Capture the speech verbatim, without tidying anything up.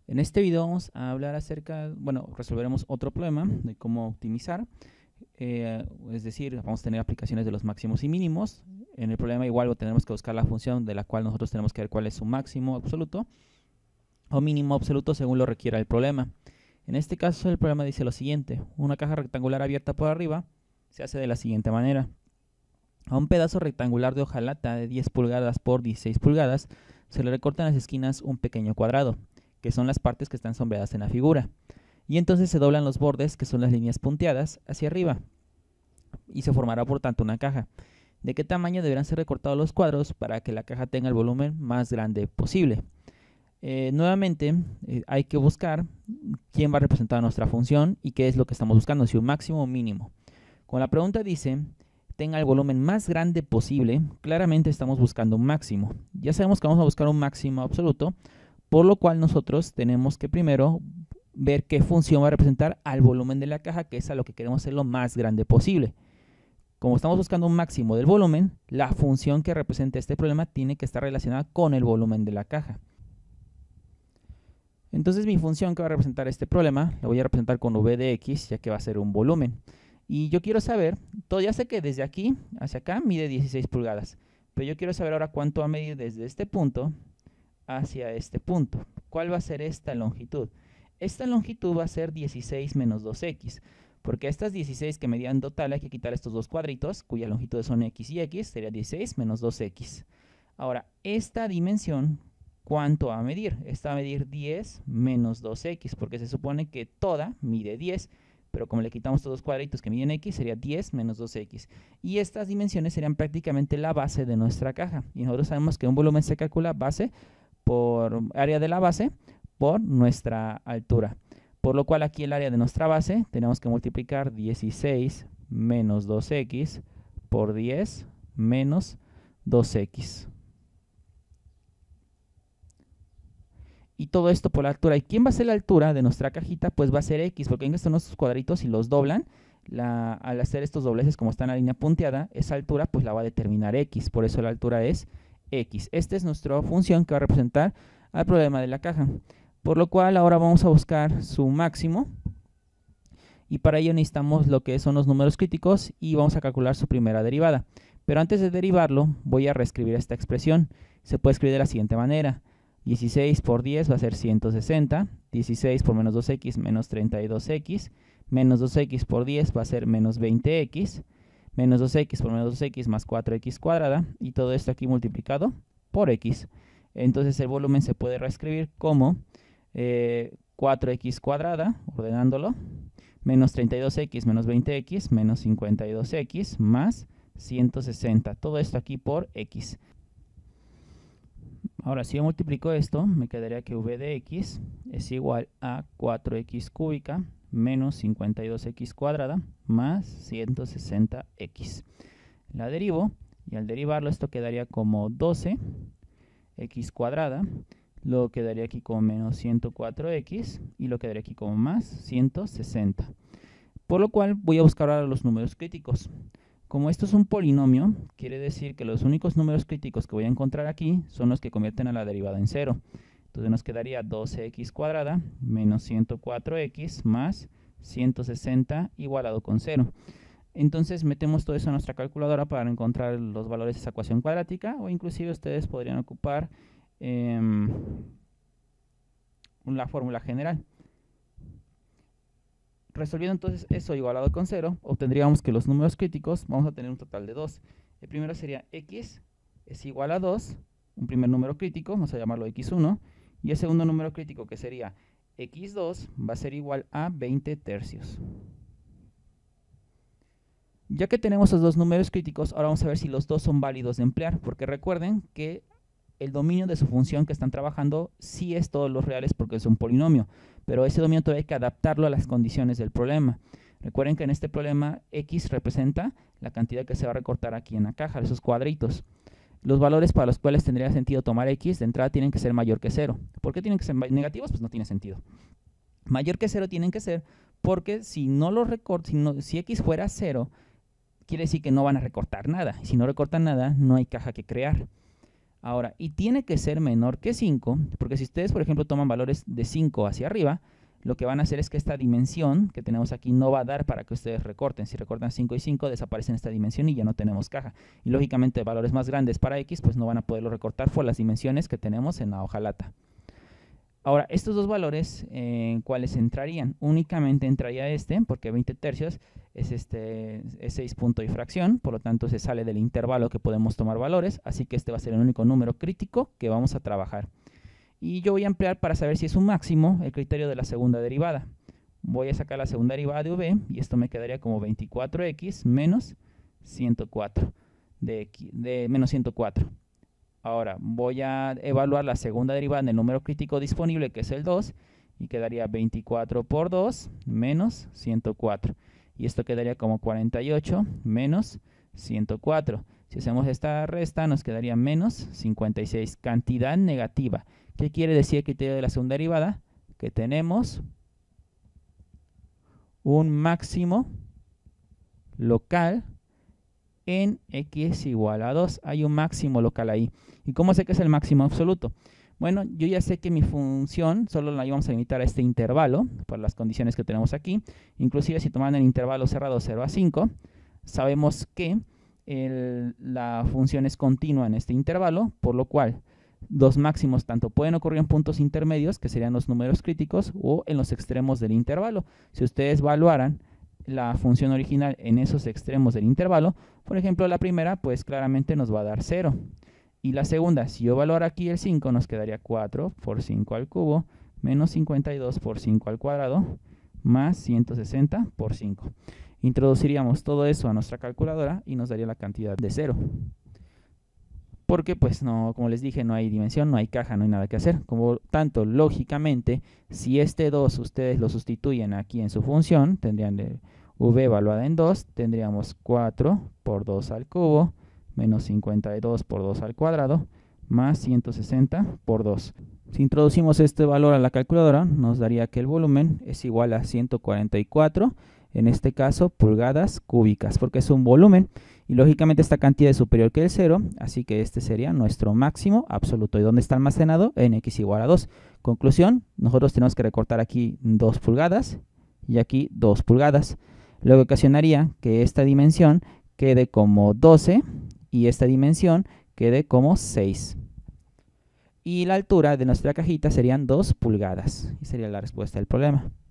En este video vamos a hablar acerca, bueno, resolveremos otro problema de cómo optimizar, eh, es decir, vamos a tener aplicaciones de los máximos y mínimos. En el problema igual tenemos que buscar la función de la cual nosotros tenemos que ver cuál es su máximo absoluto o mínimo absoluto según lo requiera el problema. En este caso el problema dice lo siguiente: una caja rectangular abierta por arriba se hace de la siguiente manera. A un pedazo rectangular de hojalata de diez pulgadas por dieciséis pulgadas se le recorta en las esquinas un pequeño cuadrado, que son las partes que están sombreadas en la figura, y entonces se doblan los bordes, que son las líneas punteadas, hacia arriba, y se formará por tanto una caja. ¿De qué tamaño deberán ser recortados los cuadros para que la caja tenga el volumen más grande posible? Eh, nuevamente eh, hay que buscar quién va a representar nuestra función y qué es lo que estamos buscando, si un máximo o mínimo. Como la pregunta dice tenga el volumen más grande posible, claramente estamos buscando un máximo. Ya sabemos que vamos a buscar un máximo absoluto, por lo cual nosotros tenemos que primero ver qué función va a representar al volumen de la caja, que es a lo que queremos hacer lo más grande posible. Como estamos buscando un máximo del volumen, la función que representa este problema tiene que estar relacionada con el volumen de la caja. Entonces mi función que va a representar este problema la voy a representar con v de x, ya que va a ser un volumen. Y yo quiero saber, todo, ya sé que desde aquí hacia acá mide dieciséis pulgadas, pero yo quiero saber ahora cuánto va a medir desde este punto hacia este punto. ¿Cuál va a ser esta longitud? Esta longitud va a ser dieciséis menos dos x, porque a estas dieciséis que medían total hay que quitar estos dos cuadritos, cuyas longitudes son x y x, sería dieciséis menos dos x. Ahora, esta dimensión, ¿cuánto va a medir? Esta va a medir diez menos dos x, porque se supone que toda mide diez, pero como le quitamos estos dos cuadritos que miden x, sería diez menos dos x. Y estas dimensiones serían prácticamente la base de nuestra caja. Y nosotros sabemos que un volumen se calcula base por área de la base por nuestra altura. Por lo cual aquí el área de nuestra base tenemos que multiplicar dieciséis menos dos x por diez menos dos x. Y todo esto por la altura. ¿Y quién va a ser la altura de nuestra cajita? Pues va a ser x, porque en estos nuestros cuadritos, si los doblan, la, al hacer estos dobleces como está en la línea punteada, esa altura pues la va a determinar x, por eso la altura es x. Esta es nuestra función que va a representar al problema de la caja. Por lo cual ahora vamos a buscar su máximo, y para ello necesitamos lo que son los números críticos y vamos a calcular su primera derivada. Pero antes de derivarlo voy a reescribir esta expresión. Se puede escribir de la siguiente manera: dieciséis por diez va a ser ciento sesenta, dieciséis por menos dos x menos treinta y dos x, menos dos x por diez va a ser menos veinte x, menos dos x por menos dos x más cuatro x cuadrada, y todo esto aquí multiplicado por x. Entonces el volumen se puede reescribir como eh, cuatro x cuadrada, ordenándolo, menos treinta y dos x menos veinte x menos cincuenta y dos x más ciento sesenta. Todo esto aquí por x. Ahora, si yo multiplico esto, me quedaría que v de x es igual a cuatro x cúbica menos cincuenta y dos x cuadrada más ciento sesenta x. La derivo, y al derivarlo esto quedaría como doce x cuadrada, luego quedaría aquí como menos ciento cuatro x, y lo quedaría aquí como más ciento sesenta. Por lo cual voy a buscar ahora los números críticos. Como esto es un polinomio, quiere decir que los únicos números críticos que voy a encontrar aquí son los que convierten a la derivada en cero. Entonces nos quedaría doce x cuadrada menos ciento cuatro x más ciento sesenta igualado con cero. Entonces metemos todo eso a nuestra calculadora para encontrar los valores de esa ecuación cuadrática, o inclusive ustedes podrían ocupar eh, la fórmula general. Resolviendo entonces eso igualado con cero, obtendríamos que los números críticos vamos a tener un total de dos. El primero sería x es igual a dos, un primer número crítico, vamos a llamarlo x uno, y el segundo número crítico, que sería x dos, va a ser igual a veinte tercios. Ya que tenemos esos dos números críticos, ahora vamos a ver si los dos son válidos de emplear, porque recuerden que el dominio de su función que están trabajando sí es todos los reales porque es un polinomio, pero ese dominio todavía hay que adaptarlo a las condiciones del problema. Recuerden que en este problema x representa la cantidad que se va a recortar aquí en la caja, esos cuadritos. Los valores para los cuales tendría sentido tomar x de entrada tienen que ser mayor que cero. ¿Por qué tienen que ser negativos? Pues no tiene sentido. Mayor que cero tienen que ser porque si no lo recorto, si, no, si x fuera cero, quiere decir que no van a recortar nada. Y si no recortan nada, no hay caja que crear. Ahora, y tiene que ser menor que cinco, porque si ustedes, por ejemplo, toman valores de cinco hacia arriba, lo que van a hacer es que esta dimensión que tenemos aquí no va a dar para que ustedes recorten. Si recortan cinco y cinco, desaparecen esta dimensión y ya no tenemos caja. Y lógicamente valores más grandes para X, pues no van a poderlo recortar por las dimensiones que tenemos en la hojalata. Ahora, estos dos valores, ¿en eh, cuáles entrarían? Únicamente entraría este, porque veinte tercios es, este, es seis puntos y fracción, por lo tanto se sale del intervalo que podemos tomar valores, así que este va a ser el único número crítico que vamos a trabajar. Y yo voy a emplear para saber si es un máximo el criterio de la segunda derivada. Voy a sacar la segunda derivada de v y esto me quedaría como veinticuatro x menos ciento cuatro, de, x, de menos ciento cuatro. Ahora voy a evaluar la segunda derivada en el número crítico disponible, que es el dos, y quedaría veinticuatro por dos menos ciento cuatro. Y esto quedaría como cuarenta y ocho menos ciento cuatro. Si hacemos esta resta, nos quedaría menos cincuenta y seis, cantidad negativa. ¿Qué quiere decir el criterio de la segunda derivada? Que tenemos un máximo local en x igual a dos. Hay un máximo local ahí. ¿Y cómo sé que es el máximo absoluto? Bueno, yo ya sé que mi función solo la íbamos a limitar a este intervalo, por las condiciones que tenemos aquí. Inclusive si toman el intervalo cerrado cero a cinco, sabemos que el, la función es continua en este intervalo, por lo cual los máximos tanto pueden ocurrir en puntos intermedios, que serían los números críticos, o en los extremos del intervalo. Si ustedes evaluaran la función original en esos extremos del intervalo, por ejemplo, la primera, pues claramente nos va a dar cero. Y la segunda, si yo evaluara aquí el cinco, nos quedaría cuatro por cinco al cubo, menos cincuenta y dos por cinco al cuadrado, más ciento sesenta por cinco. Introduciríamos todo eso a nuestra calculadora y nos daría la cantidad de cero. Porque, pues, no, como les dije, no hay dimensión, no hay caja, no hay nada que hacer. Como tanto, lógicamente, si este dos ustedes lo sustituyen aquí en su función, tendrían de v evaluada en dos, tendríamos cuatro por dos al cubo, menos cincuenta y dos por dos al cuadrado, más ciento sesenta por dos. Si introducimos este valor a la calculadora, nos daría que el volumen es igual a ciento cuarenta y cuatro, en este caso, pulgadas cúbicas, porque es un volumen, y lógicamente esta cantidad es superior que el cero, así que este sería nuestro máximo absoluto. ¿Y dónde está almacenado? En x igual a dos. Conclusión, nosotros tenemos que recortar aquí dos pulgadas, y aquí dos pulgadas, lo que ocasionaría que esta dimensión quede como doce, y esta dimensión quede como seis. Y la altura de nuestra cajita serían dos pulgadas. Y sería la respuesta del problema.